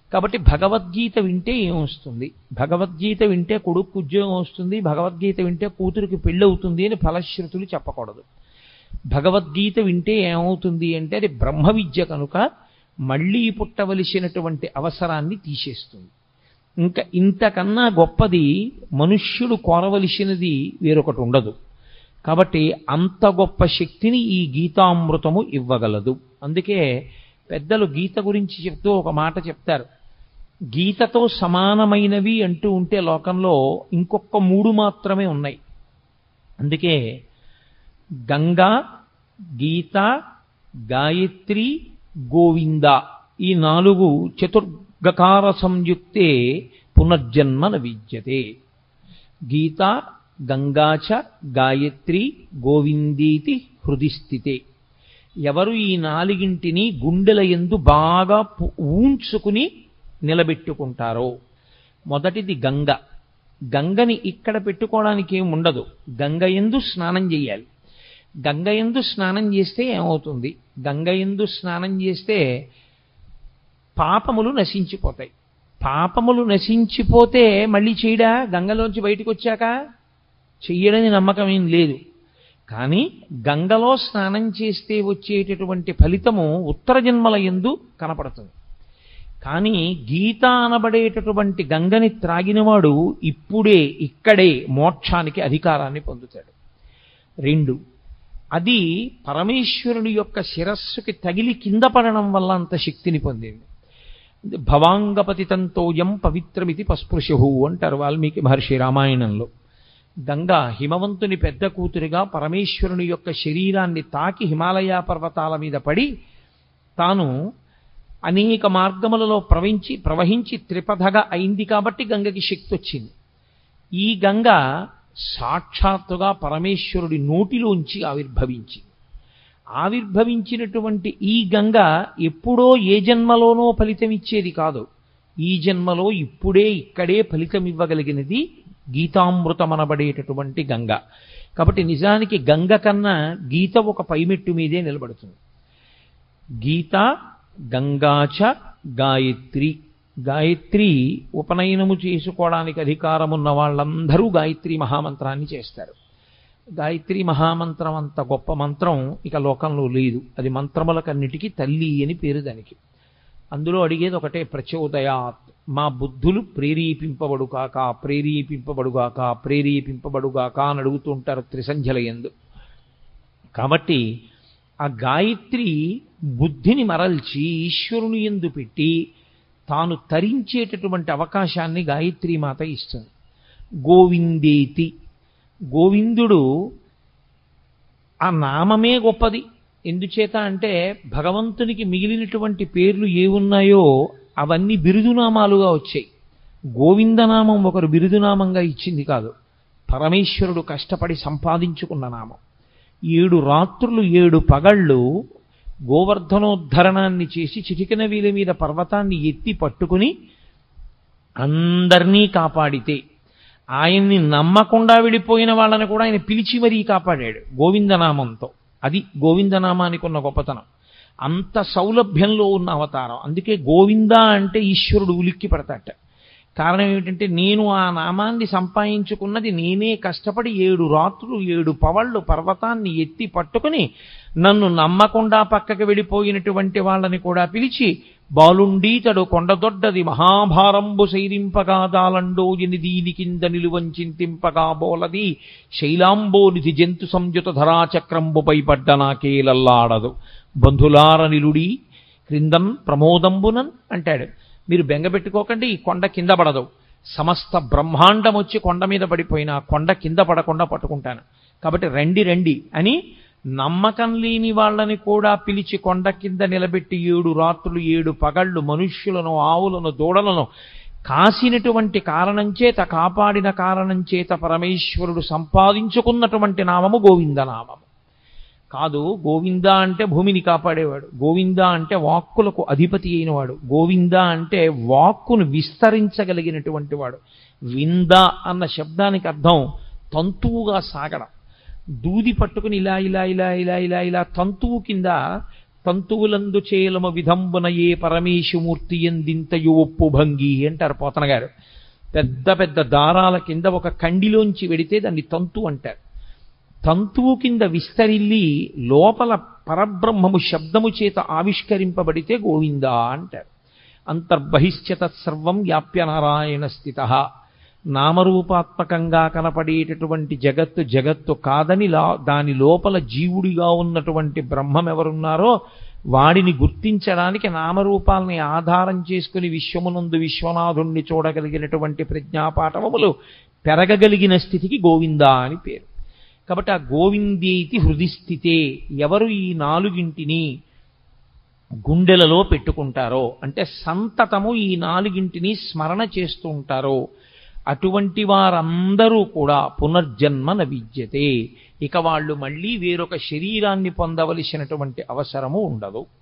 కాబట్టి భగవద్గీత వింటే ఏమొస్తుంది, భగవద్గీత వింటే కొడుకు ఉద్యోగం వస్తుంది, భగవద్గీత వింటే కూతురికి పెళ్ళి అవుతుంది అని ఫలశ్రుతులు చెప్పకూడదు. భగవద్గీత వింటే ఏమవుతుంది అంటే అది బ్రహ్మ విద్య కనుక మళ్ళీ పుట్టవలసినటువంటి అవసరాన్ని తీసేస్తుంది. ఇంకా ఇంతకన్నా గొప్పది మనుష్యుడు కోరవలసినది వేరొకటి ఉండదు. కాబట్టి అంత గొప్ప శక్తిని ఈ గీతామృతము ఇవ్వగలదు. అందుకే పెద్దలు గీత గురించి చెప్తూ ఒక మాట చెప్తారు, గీతతో సమానమైనవి అంటూ ఉంటే లోకంలో ఇంకొక 3 మాత్రమే ఉన్నాయి. అందుకే గంగా, గీత, గాయత్రి, గోవింద ఈ 4 చతుర్గకార సంయుక్తే పునర్జన్మ న విద్యతే. గీత, గంగాచ, గాయత్రి, గోవిందీతి హృది స్థితే. ఎవరు ఈ 4ంటిని గుండెల యందు బాగా ఊంచుకుని నిలబెట్టుకుంటారో, మొదటిది గంగ. గంగని ఇక్కడ పెట్టుకోవడానికి ఏమి ఉండదు, గంగ యందు స్నానం చేయాలి. గంగ యందు స్నానం చేస్తే ఏమవుతుంది, గంగ యందు స్నానం చేస్తే పాపములు నశించిపోతాయి. పాపములు నశించిపోతే మళ్ళీ చేయడా, గంగలోంచి బయటకు వచ్చాక చెయ్యడని నమ్మకం ఏం లేదు. కానీ గంగలో స్నానం చేస్తే వచ్చేటటువంటి ఫలితము ఉత్తర జన్మల యందు కనపడుతుంది. కానీ గీత అనబడేటటువంటి గంగని త్రాగినవాడు ఇప్పుడే ఇక్కడే మోక్షానికి అధికారాన్ని పొందుతాడు. 2, అది పరమేశ్వరుని యొక్క శిరస్సుకి తగిలి కింద పడడం వల్ల అంత శక్తిని పొందింది. భవాంగపతితంతోయం పవిత్రమితి పస్పృశు అంటారు వాల్మీకి మహర్షి రామాయణంలో. గంగ హిమవంతుని పెద్ద కూతురిగా పరమేశ్వరుని యొక్క శరీరాన్ని తాకి హిమాలయ పర్వతాల మీద పడి తాను అనేక మార్గములలో ప్రవహించి త్రిపథగా అయింది కాబట్టి గంగకి శక్తి వచ్చింది. ఈ గంగ సాక్షాత్తుగా పరమేశ్వరుడి నోటిలోంచి ఆవిర్భవించినటువంటి ఈ గంగ ఎప్పుడో ఏ జన్మలోనో ఫలితమిచ్చేది కాదు. ఈ జన్మలో ఇప్పుడే ఇక్కడే ఫలితం ఇవ్వగలిగినది గీతామృతమనబడేటటువంటి గంగ. కాబట్టి నిజానికి గంగ కన్నా గీత ఒక పైమెట్టు మీదే నిలబడుతుంది. గీత, గంగాచ, గాయత్రి. గాయత్రి ఉపనయనము చేసుకోవడానికి అధికారమున్న వాళ్ళందరూ గాయత్రి మహామంత్రాన్ని చేస్తారు. గాయత్రి మహామంత్రం అంత గొప్ప మంత్రం ఇక లోకంలో లేదు. అది మంత్రములకన్నిటికీ తల్లి అని పేరు దానికి. అందులో అడిగేది ఒకటే, ప్రచోదయాత్, మా బుద్ధులు ప్రేరేపింపబడుగాక ప్రేరేపింపబడుగాక ప్రేరేపింపబడుగాక అని అడుగుతూ ఉంటారు త్రిసంధ్యల యందు. కాబట్టి ఆ గాయత్రి బుద్ధిని మరల్చి ఈశ్వరుని యందు పెట్టి తాను తరించేటటువంటి అవకాశాన్ని గాయత్రీ మాత ఇస్తుంది. గోవిందేతి, గోవిందుడు ఆ నామమే గొప్పది. ఎందుచేత అంటే భగవంతునికి మిగిలినటువంటి పేర్లు ఏవున్నాయో అవన్నీ బిరుదునామాలుగా వచ్చాయి. గోవిందనామం ఒకరు బిరుదునామంగా ఇచ్చింది కాదు, పరమేశ్వరుడు కష్టపడి సంపాదించుకున్న నామం. 7 రాత్రులు 7 పగళ్ళు గోవర్ధనోద్ధరణాన్ని చేసి చిటికెన వీల మీద పర్వతాన్ని ఎత్తి పట్టుకుని అందరినీ కాపాడితే, ఆయన్ని నమ్మకుండా వెళ్ళిపోయిన వాళ్ళని కూడా ఆయన పిలిచి మరీ కాపాడాడు గోవిందనామంతో. అది గోవిందనామానికి ఉన్న గొప్పతనం. అంత సౌలభ్యంలో ఉన్న అవతారం. అందుకే గోవింద అంటే ఈశ్వరుడు ఉలిక్కి పడతాట. కారణం ఏమిటంటే నేను ఆ నామాన్ని సంపాదించుకున్నది నేనే కష్టపడి 7 రాత్రులు 7 పవళ్ళు పర్వతాన్ని ఎత్తి పట్టుకుని నన్ను నమ్మకుండా పక్కకి వెళ్ళిపోయినటువంటి వాళ్ళని కూడా పిలిచి, బాలుండీతడు కొండదొడ్డది మహాభారంబు సైరింపగా దాలండో ఎనిదీని కింద నిలువంచింతింపగా బోలది శైలాంబోనిధి జంతు సంయుత ధరాచక్రంబుపై పడ్డ నాకేలల్లాడదు బంధులార నిలుడి క్రిందన్ ప్రమోదంబునన్ అంటాడు. మీరు బెంగపెట్టుకోకండి, ఈ కొండ కింద పడదు. సమస్త బ్రహ్మాండం వచ్చి కొండ మీద పడిపోయినా కొండ కింద పడకుండా పట్టుకుంటాను. కాబట్టి రండి రండి అని నమ్మకం లేని వాళ్ళని కూడా పిలిచి కొండ కింద నిలబెట్టి 7 రాత్రులు 7 పగళ్ళు మనుష్యులను ఆవులను దూడలను కాసినటువంటి కారణం చేత, కాపాడిన కారణం చేత పరమేశ్వరుడు సంపాదించుకున్నటువంటి నామము గోవిందనామము కాదు. గోవింద అంటే భూమిని కాపాడేవాడు, గోవింద అంటే వాక్కులకు అధిపతి అయినవాడు, గోవింద అంటే వాక్కును విస్తరించగలిగినటువంటి వాడు. వింద అన్న శబ్దానికి అర్థం తంతువుగా సాగడం. దూది పట్టుకుని ఇలా ఇలా ఇలా ఇలా ఇలా ఇలా తంతువు కింద తంతువులందు చేలమ విధంబున ఏ పరమేశుమూర్తి ఎందింతయు ఒప్పు భంగి అంటారు పోతన గారు. పెద్ద పెద్ద దారాల కింద ఒక కండిలోంచి వెడితే దాన్ని తంతు అంటారు. తంతువు కింద విస్తరిల్లి లోపల పరబ్రహ్మము శబ్దము చేత ఆవిష్కరింపబడితే గోవిందా అంటారు. అంతర్బహిష్య తత్సర్వం వ్యాప్య నారాయణ స్థిత. నామరూపాత్మకంగా కనపడేటటువంటి జగత్తు కాదని దాని లోపల జీవుడిగా ఉన్నటువంటి బ్రహ్మం ఎవరున్నారో వాడిని గుర్తించడానికి నామరూపాలని ఆధారం చేసుకుని విశ్వమునందు విశ్వనాథుణ్ణి చూడగలిగినటువంటి ప్రజ్ఞాపాఠవములు పెరగగలిగిన స్థితికి గోవిందా అని పేరు. కాబట్టి ఆ గోవిందేతి హృదిస్థితే, ఎవరు ఈ నాలుగింటిని గుండెలలో పెట్టుకుంటారో అంటే సంతతము ఈ నాలుగింటిని స్మరణ చేస్తూ ఉంటారో అటువంటి వారందరూ కూడా పునర్జన్మ న విద్యతే, ఇక వాళ్ళు మళ్ళీ వేరొక శరీరాన్ని పొందవలసినటువంటి అవసరము ఉండదు.